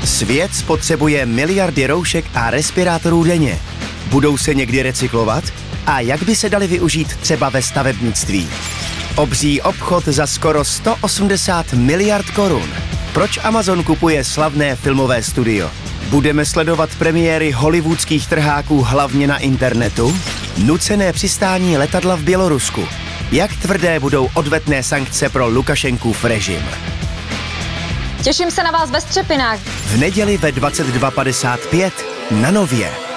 Svět spotřebuje miliardy roušek a respirátorů denně. Budou se někdy recyklovat? A jak by se daly využít třeba ve stavebnictví? Obří obchod za skoro 180 miliard korun. Proč Amazon kupuje slavné filmové studio? Budeme sledovat premiéry hollywoodských trháků hlavně na internetu? Nucené přistání letadla v Bělorusku. Jak tvrdé budou odvetné sankce pro Lukašenkův režim? Těším se na vás ve Střepinách. V neděli ve 22:55 na Nově.